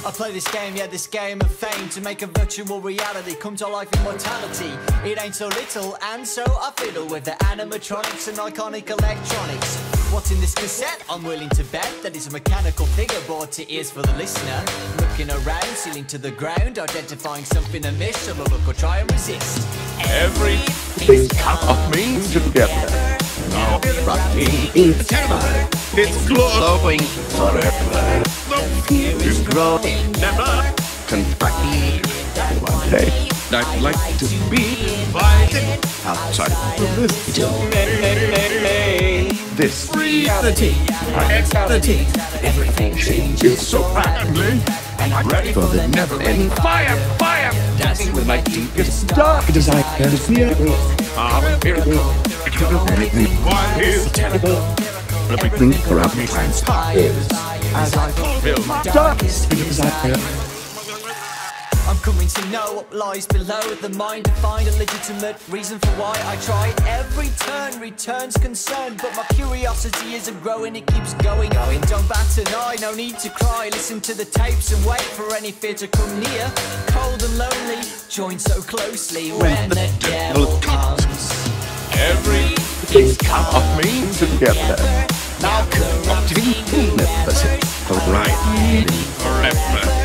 I play this game, yeah, this game of fame, to make a virtual reality come to life in mortality. It ain't so little, and so I fiddle with the animatronics and iconic electronics. What's in this cassette? I'm willing to bet that it's a mechanical figure brought to ears for the listener. Looking around, ceiling to the ground, identifying something amiss, so look or try and resist. Everything's coming together. Now rocking inside. It's glowing forever. The fear is growing, never contracting. One day I'd like to be fighting outside of this domain. This reality, everything changes so rapidly. And I'm ready for the never-ending fire, dancing with my deepest, darkest desires. I'm fearful, anything is terrible. Everything around me transpires as I fulfill my darkest desire. I'm coming to know what lies below the mind, to find a legitimate reason for why I try. Every turn returns concern, but my curiosity isn't growing, it keeps going. Don't bat an eye, no need to cry. Listen to the tapes and wait for any fear to come near. Cold and lonely, joined so closely when the devil comes. Everything's coming together. Now corrupting never right forever.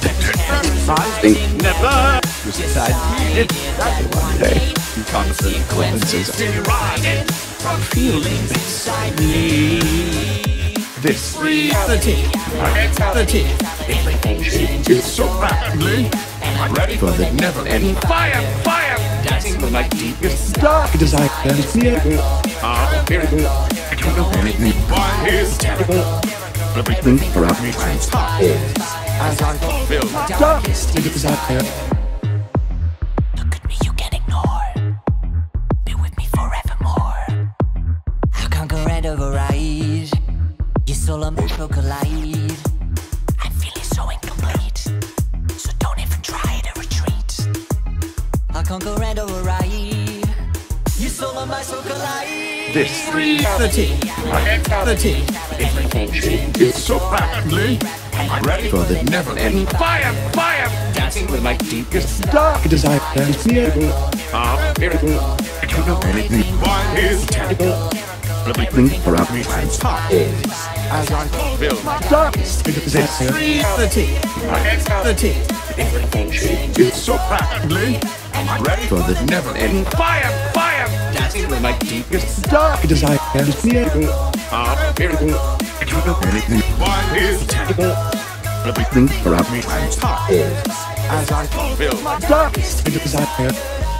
Never decided that one day consequences deriving from feelings inside me. This reality, everything changes so rapidly. I'm ready for the never-ending fire, dancing with my deepest, dark desires. I'm fearful, anything is terrible. Everything around me transpires as I fulfill my darkest desire. Look at me, you can ignore. Be with me forevermore. I conquer and override. Your soul and my soul collide. I'm feeling so incomplete, so don't even try to retreat. I conquer and override. Your soul and my soul collide. This reality, everything changes so rapidly. I'm ready for the never-ending fire, dancing with my deepest, dark desires. I'm fearful, anything is terrible. Everything around me transpires as I fulfill my darkest desire. This reality, everything changes so rapidly. I'm ready for the never-ending fire, dancing with my deepest, dark desires. I'm fearful, anything is terrible. Everything around me transpires as I fulfill my darkest desire. Look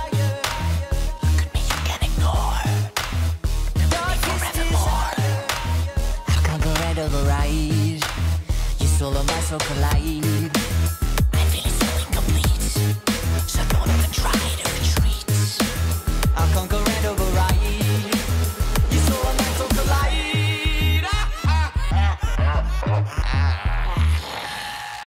at me, you can ignore. Be forevermore. I conquer and override. Your soul and my soul collide.